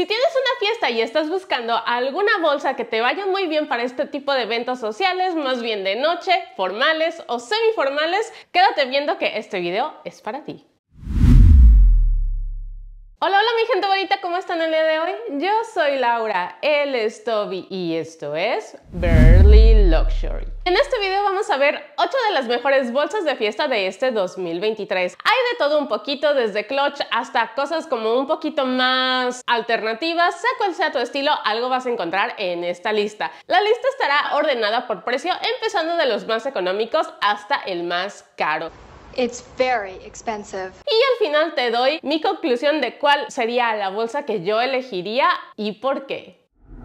Si tienes una fiesta y estás buscando alguna bolsa que te vaya muy bien para este tipo de eventos sociales, más bien de noche, formales o semiformales, quédate viendo que este video es para ti. Hola, hola mi gente bonita, ¿cómo están el día de hoy? Yo soy Laura, él es Toby y esto es Burley Luxury. En este video vamos a ver 8 de las mejores bolsas de fiesta de este 2023. Hay de todo un poquito, desde clutch hasta cosas como un poquito más alternativas. Sea cual sea tu estilo, algo vas a encontrar en esta lista. La lista estará ordenada por precio, empezando de los más económicos hasta el más caro. It's very expensive. Y al final te doy mi conclusión de cuál sería la bolsa que yo elegiría y por qué.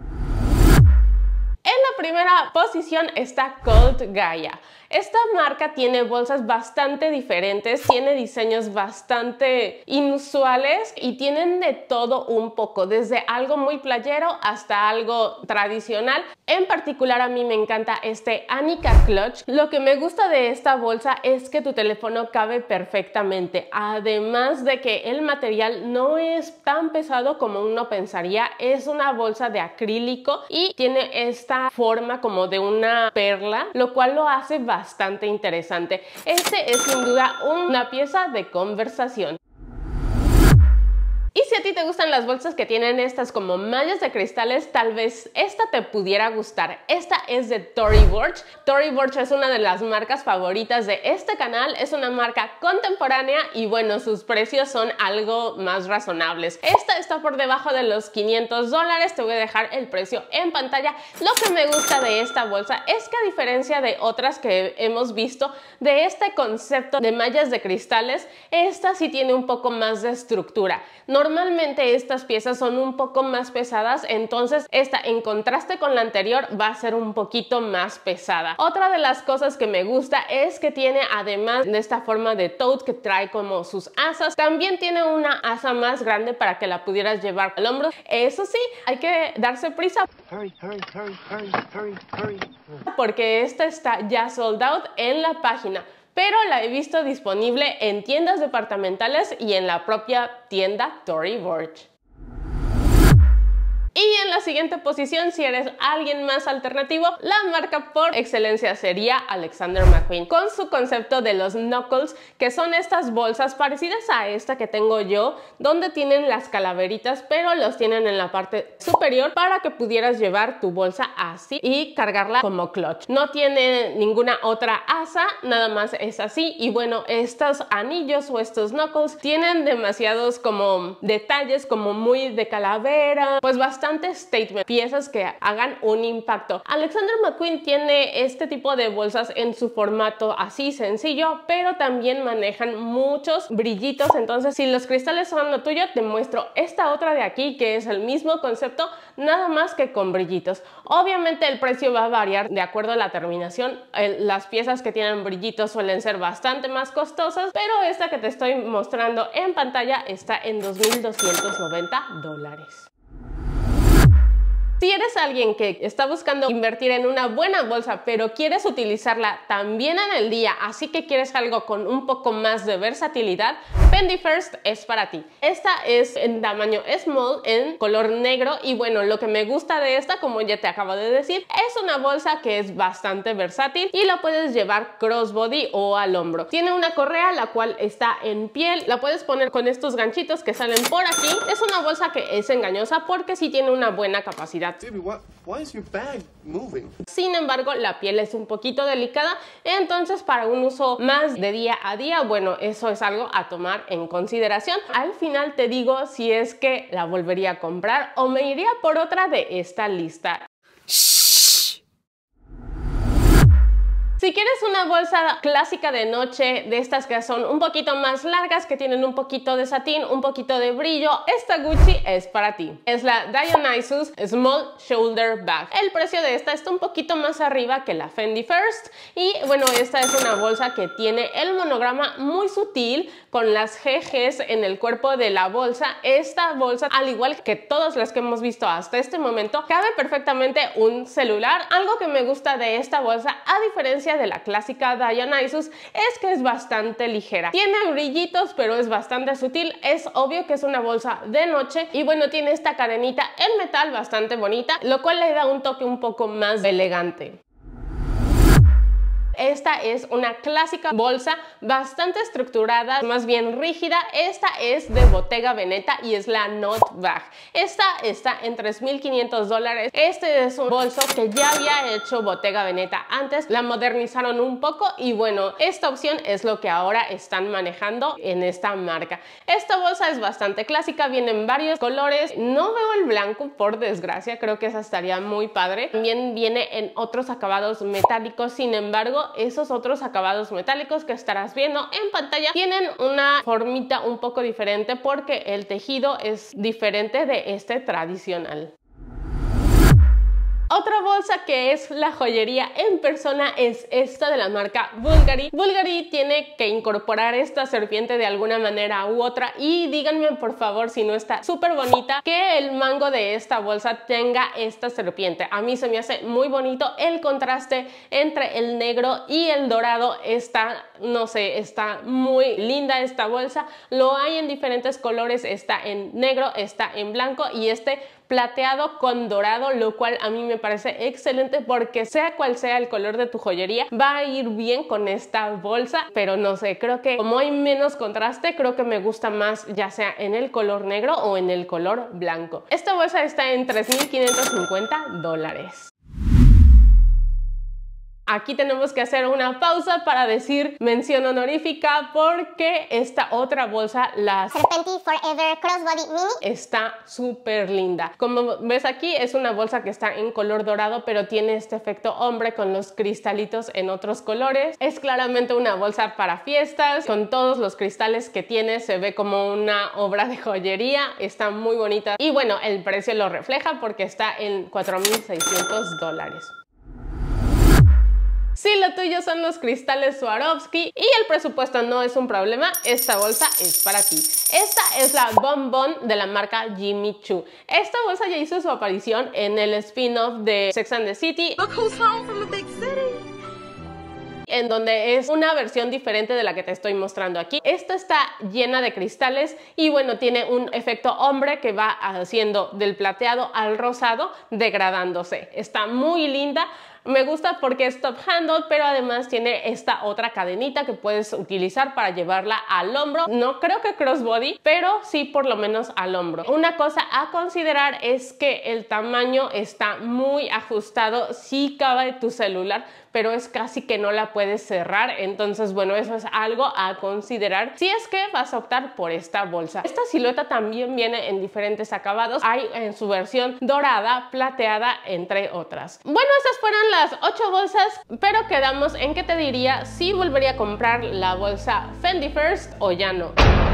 En la primera posición está Cult Gaia. Esta marca tiene bolsas bastante diferentes, tiene diseños bastante inusuales y tienen de todo un poco, desde algo muy playero hasta algo tradicional. En particular a mí me encanta este Anika Clutch. Lo que me gusta de esta bolsa es que tu teléfono cabe perfectamente, además de que el material no es tan pesado como uno pensaría. Es una bolsa de acrílico y tiene esta forma como de una perla, lo cual lo hace bastante interesante. Este es sin duda una pieza de conversación. Y si a ti te gustan las bolsas que tienen estas como mallas de cristales, tal vez esta te pudiera gustar. Esta es de Tory Burch. Tory Burch es una de las marcas favoritas de este canal. Es una marca contemporánea y bueno, sus precios son algo más razonables. Esta está por debajo de los $500. Te voy a dejar el precio en pantalla. Lo que me gusta de esta bolsa es que, a diferencia de otras que hemos visto de este concepto de mallas de cristales, esta sí tiene un poco más de estructura. Normalmente estas piezas son un poco más pesadas, entonces esta, en contraste con la anterior, va a ser un poquito más pesada. Otra de las cosas que me gusta es que tiene, además de esta forma de tote que trae como sus asas, también tiene una asa más grande para que la pudieras llevar al hombro. Eso sí, hay que darse prisa porque esta está ya sold out en la página, pero la he visto disponible en tiendas departamentales y en la propia tienda Tory Burch. Y en la siguiente posición, si eres alguien más alternativo, la marca por excelencia sería Alexander McQueen, con su concepto de los knuckles, que son estas bolsas parecidas a esta que tengo yo, donde tienen las calaveritas, pero los tienen en la parte superior para que pudieras llevar tu bolsa así y cargarla como clutch. No tiene ninguna otra asa, nada más es así. Y bueno, estos anillos o estos knuckles tienen demasiados como detalles, como muy de calavera, pues bastante statement, piezas que hagan un impacto. Alexander McQueen tiene este tipo de bolsas en su formato así sencillo, pero también manejan muchos brillitos. Entonces, si los cristales son lo tuyo, te muestro esta otra de aquí, que es el mismo concepto, nada más que con brillitos. Obviamente el precio va a variar de acuerdo a la terminación. Las piezas que tienen brillitos suelen ser bastante más costosas, pero esta que te estoy mostrando en pantalla está en $2,290. Si eres alguien que está buscando invertir en una buena bolsa, pero quieres utilizarla también en el día, así que quieres algo con un poco más de versatilidad, Fendi First es para ti. Esta es en tamaño small, en color negro, y bueno, lo que me gusta de esta, como ya te acabo de decir, es una bolsa que es bastante versátil y la puedes llevar crossbody o al hombro. Tiene una correa la cual está en piel, la puedes poner con estos ganchitos que salen por aquí. Es una bolsa que es engañosa porque sí tiene una buena capacidad. Why is your bag moving? Sin embargo, la piel es un poquito delicada, entonces para un uso más de día a día, bueno, eso es algo a tomar en consideración. Al final te digo si es que la volvería a comprar o me iría por otra de esta lista. Si quieres una bolsa clásica de noche, de estas que son un poquito más largas, que tienen un poquito de satín, un poquito de brillo, esta Gucci es para ti. Es la Dionysus Small Shoulder Bag. El precio de esta está un poquito más arriba que la Fendi First y bueno, esta es una bolsa que tiene el monograma muy sutil con las GGs en el cuerpo de la bolsa. Esta bolsa, al igual que todas las que hemos visto hasta este momento, cabe perfectamente un celular. Algo que me gusta de esta bolsa, a diferencia diferencia de la clásica Dionysus es que es bastante ligera. Tiene brillitos, pero es bastante sutil. Es obvio que es una bolsa de noche y bueno, tiene esta cadenita en metal bastante bonita, lo cual le da un toque un poco más elegante. Esta es una clásica bolsa bastante estructurada, más bien rígida. Esta es de Bottega Veneta y es la Not Bag. Esta está en $3,500. Este es un bolso que ya había hecho Bottega Veneta antes. La modernizaron un poco y bueno, esta opción es lo que ahora están manejando en esta marca. Esta bolsa es bastante clásica, viene en varios colores. No veo el blanco, por desgracia, creo que esa estaría muy padre. También viene en otros acabados metálicos, sin embargo, esos otros acabados metálicos que estarás viendo en pantalla tienen una formita un poco diferente porque el tejido es diferente de este tradicional. Otra bolsa que es la joyería en persona es esta de la marca Bulgari. Bulgari tiene que incorporar esta serpiente de alguna manera u otra y díganme por favor si no está súper bonita que el mango de esta bolsa tenga esta serpiente. A mí se me hace muy bonito el contraste entre el negro y el dorado. Está, no sé, está muy linda esta bolsa. Lo hay en diferentes colores, está en negro, está en blanco y este plateado con dorado, lo cual a mí me parece excelente porque sea cual sea el color de tu joyería va a ir bien con esta bolsa, pero no sé, creo que como hay menos contraste, creo que me gusta más ya sea en el color negro o en el color blanco. Esta bolsa está en $3,550. Aquí tenemos que hacer una pausa para decir mención honorífica porque esta otra bolsa, la Serpenti Forever Crossbody Mini, está súper linda. Como ves aquí es una bolsa que está en color dorado pero tiene este efecto hombre con los cristalitos en otros colores. Es claramente una bolsa para fiestas, con todos los cristales que tiene, se ve como una obra de joyería, está muy bonita y bueno, el precio lo refleja porque está en $4,600. Si lo tuyo son los cristales Swarovski y el presupuesto no es un problema, esta bolsa es para ti. Esta es la Bon Bon de la marca Jimmy Choo. Esta bolsa ya hizo su aparición en el spin-off de Sex and the City. Look who's home from the big city. En donde es una versión diferente de la que te estoy mostrando aquí. Esta está llena de cristales y bueno, tiene un efecto hombre que va haciendo del plateado al rosado, degradándose. Está muy linda. Me gusta porque es top handle, pero además tiene esta otra cadenita que puedes utilizar para llevarla al hombro. No creo que crossbody, pero sí por lo menos al hombro. Una cosa a considerar es que el tamaño está muy ajustado. Sí cabe tu celular, pero es casi que no la puedes cerrar. Entonces, bueno, eso es algo a considerar si es que vas a optar por esta bolsa. Esta silueta también viene en diferentes acabados. Hay en su versión dorada, plateada, entre otras. Bueno, estas fueron las 8 bolsas, pero quedamos en que te diría si volvería a comprar la bolsa Fendi First o ya no.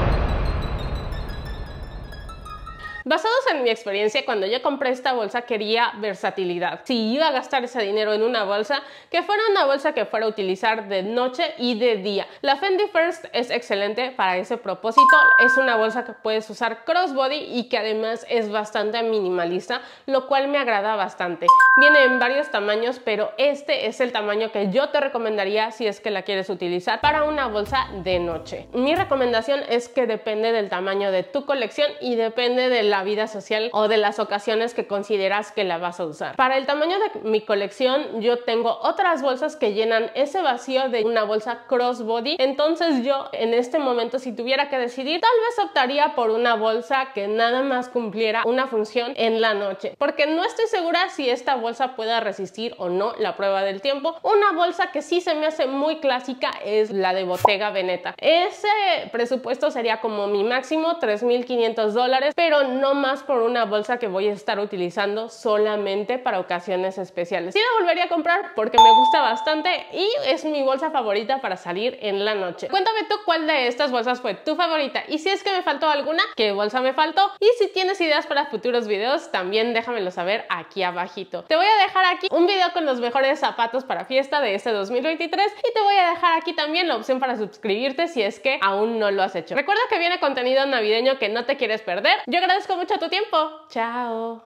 Basados en mi experiencia, cuando yo compré esta bolsa quería versatilidad. Si iba a gastar ese dinero en una bolsa, que fuera una bolsa que fuera a utilizar de noche y de día. La Fendi First es excelente para ese propósito. Es una bolsa que puedes usar crossbody y que además es bastante minimalista, lo cual me agrada bastante. Viene en varios tamaños, pero este es el tamaño que yo te recomendaría si es que la quieres utilizar para una bolsa de noche. Mi recomendación es que depende del tamaño de tu colección y depende de la vida social o de las ocasiones que consideras que la vas a usar. Para el tamaño de mi colección yo tengo otras bolsas que llenan ese vacío de una bolsa crossbody. Entonces yo en este momento, si tuviera que decidir, tal vez optaría por una bolsa que nada más cumpliera una función en la noche, porque no estoy segura si esta bolsa pueda resistir o no la prueba del tiempo. Una bolsa que sí se me hace muy clásica es la de Bottega Veneta. Ese presupuesto sería como mi máximo, $3,500, pero no más por una bolsa que voy a estar utilizando solamente para ocasiones especiales. Sí la volvería a comprar porque me gusta bastante y es mi bolsa favorita para salir en la noche. Cuéntame tú cuál de estas bolsas fue tu favorita y si es que me faltó alguna, qué bolsa me faltó, y si tienes ideas para futuros videos también déjamelo saber aquí abajito. Te voy a dejar aquí un video con los mejores zapatos para fiesta de este 2023 y te voy a dejar aquí también la opción para suscribirte si es que aún no lo has hecho. Recuerda que viene contenido navideño que no te quieres perder. Yo agradezco mucho tu tiempo. Chao.